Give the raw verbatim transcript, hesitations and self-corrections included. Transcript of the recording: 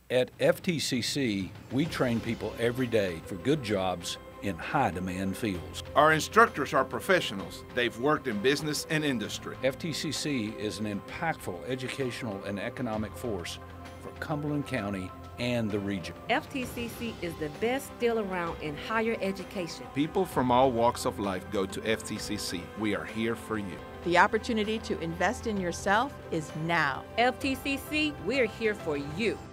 At F T C C, we train people every day for good jobs in high-demand fields. Our instructors are professionals. They've worked in business and industry. F T C C is an impactful educational and economic force for Cumberland County and the region. F T C C is the best deal around in higher education. People from all walks of life go to F T C C. We are here for you. The opportunity to invest in yourself is now. F T C C, we're here for you.